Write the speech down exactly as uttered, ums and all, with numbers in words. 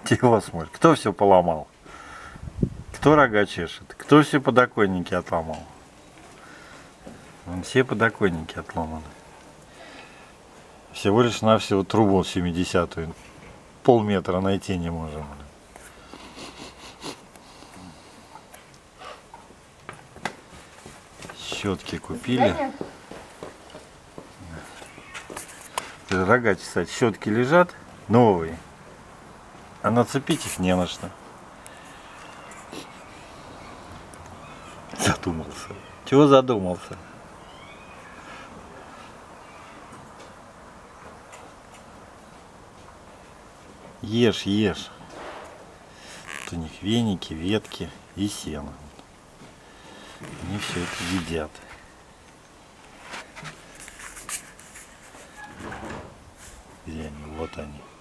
Чего смотрит? Кто все поломал? Кто рога чешет? Кто все подоконники отломал? Вон все подоконники отломаны. Всего лишь навсего трубу семидесятую. Полметра найти не можем. Щетки купили. Рога чесать. Щетки лежат новые. А нацепить их не на что. Задумался. Чего задумался? Ешь, ешь. Тут у них веники, ветки и сено. Они все это едят. Где они? Вот они.